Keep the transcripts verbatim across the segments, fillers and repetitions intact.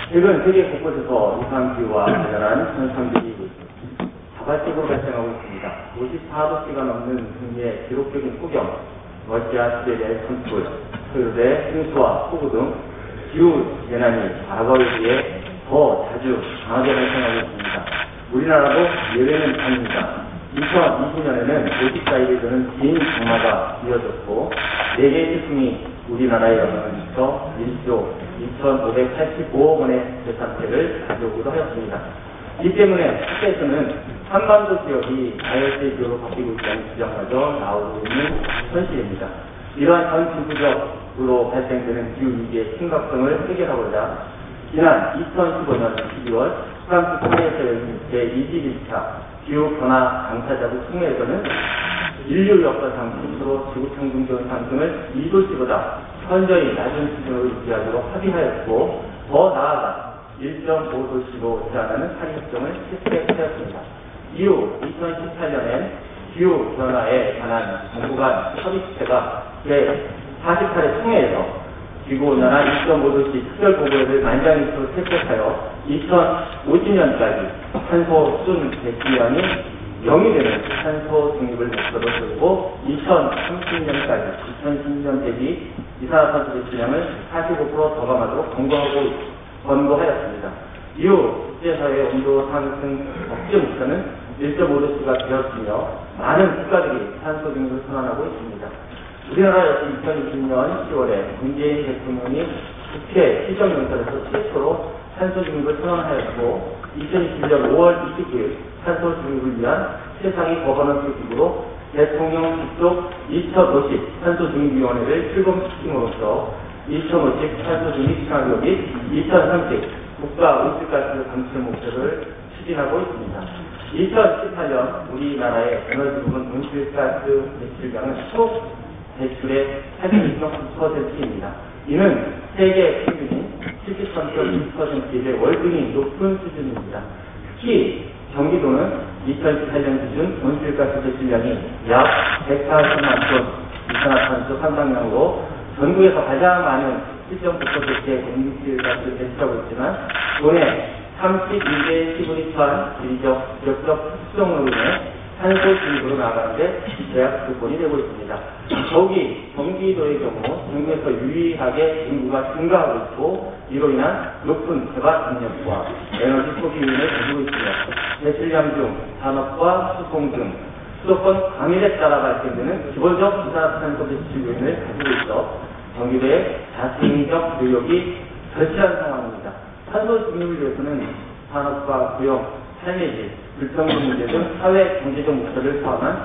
최근 세계 곳곳에서 이상기후와 대단한 현상들이 자발적으로 발생하고 있습니다. 오십사 도씨가 넘는 국내의 기록적인 폭염, 러시아 시베리아의 산불, 소요대 홍수와 폭우 등 기후 재난이 과거에 비해 더 자주 강하게 발생하고 있습니다. 우리나라도 예외는 아닙니다. 이천이십 년에는 오십사 일이 되는 긴 장마가 이어졌고 네 개의 태풍이 우리나라에 영향을 미쳐 일조 이천오백팔십오억 원의 재산세를 가져오기도 하였습니다. 이 때문에 국회에서는 한반도 지역이 자연스레 지역으로 바뀌고 있다는 지적마저 나오고 있는 현실입니다. 이러한 전 지구적으로 발생되는 기후위기의 심각성을 해결하고자 지난 이천십오 년 십이월 프랑스 파리에서 열린 제이십일 차 기후변화 당사자국 총회에서는 인류 역사상 최초로 지구평균 기온 상승을 이 도씨보다 현저히 낮은 수준으로 유지하도록 합의하였고 더 나아가 일 점 오 도씨로 제한하는 파리 협정을 채택하였습니다. 이후 이천십팔 년엔 기후변화에 관한 정부 간 협의체가 제사십팔 회 총회에서 지구온난화 일 점 오 도씨 특별보고를 만장일치로 채택하여 이천오십 년까지 탄소 순 배출량이 영이 되는 탄소 중립을 목표로 세우고 이천삼십 년까지 이천십 년 대비 이산화탄소 배출량을 사십오 퍼센트 저감하도록 권고하고 권고하였습니다. 이후 국제사회 온도 상승 억제 목표는 일 점 오 도씨가 되었으며 많은 국가들이 탄소 중립을 선언하고 있습니다. 우리나라 역시 이천이십 년 시월에 문재인 대통령이 국회 시정연설에서 최초로 탄소 중립을 선언하였고 이천이십일 년 오월 이십구일 탄소 중립을 위한 세상의 거버넌스 기구로 대통령 직속 이천오십 탄소 중립위원회를 출범시킴으로써 이천오십 탄소 중립 시행령 및 이천삼십 국가 온실가스 감축 목표를 추진하고 있습니다. 이천십팔 년 우리나라의 에너지 부분 온실가스 배출량은 총 배출의 팔십이 점 구 퍼센트입니다. 이는 세계 평균인 칠십삼 점 이 퍼센트의 월등히 높은 수준입니다. 특히 경기도는 이천십팔 년 기준 온실가스 배출량이 약 백사십만 톤 이산화탄소 상당량으로 전국에서 가장 많은 칠 점 구 퍼센트의 온실가스를 배출하고 있지만 도내 삼십이 개 시군이 처한 지리적, 지역적 특성으로 인해 탄소 중립으로 나아가는데 제약 조건이 되고 있습니다. 더욱이 경기도의 경우 전국에서 유의하게 인구가 증가하고 있고 이로 인한 높은 개발 압력과 에너지 소비 요인을 가지고 있으며 배출량 중 산업과 수송 등 수도권 과밀에 따라 발생되는 기본적 이산화탄소 배출 요인을 가지고 있어 경기도의 자생적 노력이 절실한 상황입니다. 탄소 중립을 위해서는 산업과 고용, 삶의 질, 불평등 문제 등 사회 경제적 목표를 포함한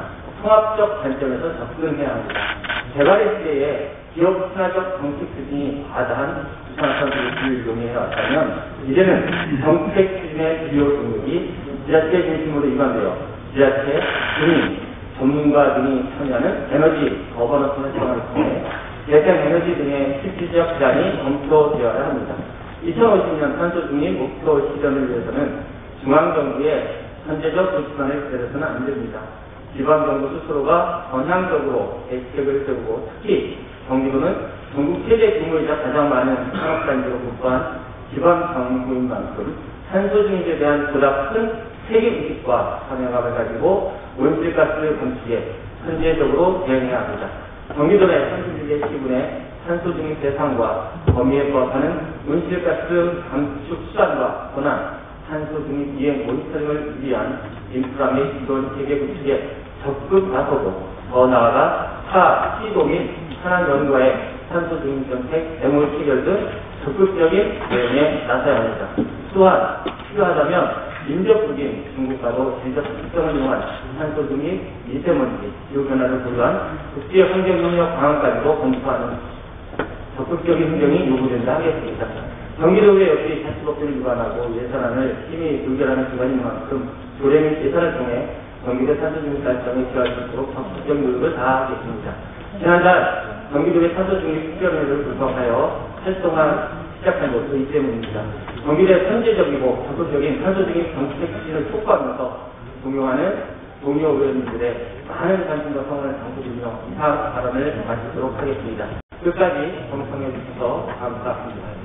통합적 관점에서 접근해야 합니다. 개발의 시대에 기업 친화적 정책 추진이 과다한 이산화탄소 배출을 용이해왔다면 이제는 정책 추진의 주요 동력이 지자체 중심으로 이관되어 지자체, 군인, 전문가 등이 참여하는 에너지 거버넌스 생활을 통해 재생 에너지 등의 실질적 제안이 검토되어야 합니다. 이천오십 년 탄소 중립 목표 실현을 위해서는 중앙정부의 선제적 조치만을 기다려서는 안 됩니다. 지방정부 스스로가 전향적으로 대책을 세우고 특히 경기도는 전국 최대 규모이자 가장 많은 산업단지로 국한 지방정부인 만큼 탄소 중립에 대한 보다 큰 책임의식과 사명감을 가지고 온실가스 감축에 선제적으로 대응해야 합니다. 경기도 내 삼십일 개 시군의 탄소 중립 대상과 범위에 부합하는 온실가스 감축 수단과 권한, 탄소 중립 이행 모니터링을 위한 인프라 및 기존 체계 구축에 적극 나서고 더 나아가 타 시도 및 산업 연구와의 탄소 중립 정책, 매몰 체결 등 적극적인 대응에 나서야 합니다. 또한 필요하다면 인접국인 중국과도 질적 특성을 이용한 탄소 중립, 미세먼지, 기후변화를 고려한 국제 환경협력 방안까지도 검토하는 적극적인 행정이 요구된다 하겠습니다. 경기도의 역시 자치법규를 위반하고 예산안을 심의 의결하는 기관인 만큼 조례 및 예산을 통해 경기도 탄소 중립 달성에 기여할 수 있도록 적극적 노력을 다하겠습니다. 지난달 경기도의 탄소 중립 특별회를 구성하여 활동한 시작한 것도 이 때문입니다. 경기도의 선제적이고 적극적인 탄소 중립 정책 추진을 촉구하면서 동요하는 동료 의원님들의 많은 관심과 성원을 당부드리며 이상 발언을 마치도록 하겠습니다. 끝까지 경청해 주셔서 감사합니다.